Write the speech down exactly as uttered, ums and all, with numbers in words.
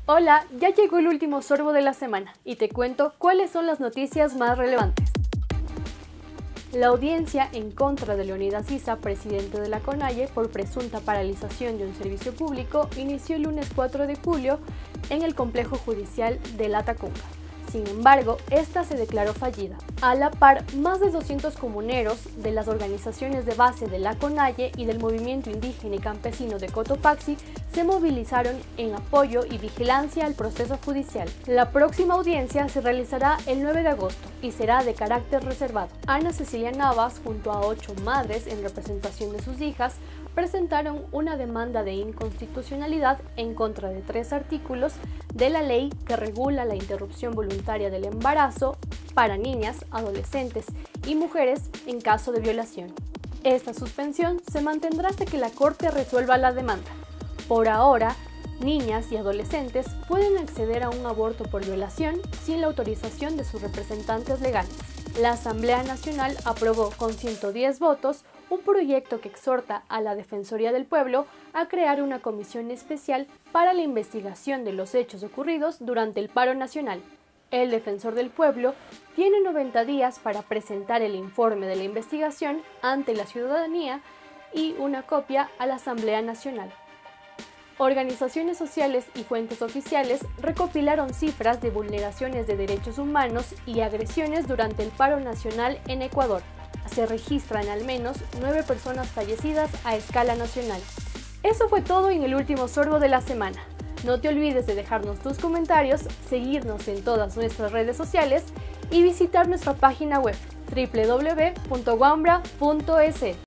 Hola, ya llegó el último sorbo de la semana y te cuento cuáles son las noticias más relevantes. La audiencia en contra de Leonidas Issa, presidente de la CONAIE, por presunta paralización de un servicio público, inició el lunes cuatro de julio en el complejo judicial de Latacunga. Sin embargo, esta se declaró fallida. A la par, más de doscientos comuneros de las organizaciones de base de la CONAIE y del movimiento indígena y campesino de Cotopaxi se movilizaron en apoyo y vigilancia al proceso judicial. La próxima audiencia se realizará el nueve de agosto y será de carácter reservado. Ana Cecilia Navas, junto a ocho madres en representación de sus hijas, presentaron una demanda de inconstitucionalidad en contra de tres artículos de la ley que regula la interrupción voluntaria del embarazo para niñas, adolescentes y mujeres en caso de violación. Esta suspensión se mantendrá hasta que la Corte resuelva la demanda. Por ahora, niñas y adolescentes pueden acceder a un aborto por violación sin la autorización de sus representantes legales. La Asamblea Nacional aprobó con ciento diez votos un proyecto que exhorta a la Defensoría del Pueblo a crear una comisión especial para la investigación de los hechos ocurridos durante el paro nacional. El Defensor del Pueblo tiene noventa días para presentar el informe de la investigación ante la ciudadanía y una copia a la Asamblea Nacional. Organizaciones sociales y fuentes oficiales recopilaron cifras de vulneraciones de derechos humanos y agresiones durante el paro nacional en Ecuador. Se registran al menos nueve personas fallecidas a escala nacional. Eso fue todo en el último sorbo de la semana. No te olvides de dejarnos tus comentarios, seguirnos en todas nuestras redes sociales y visitar nuestra página web doble u doble u doble u punto wambra punto es.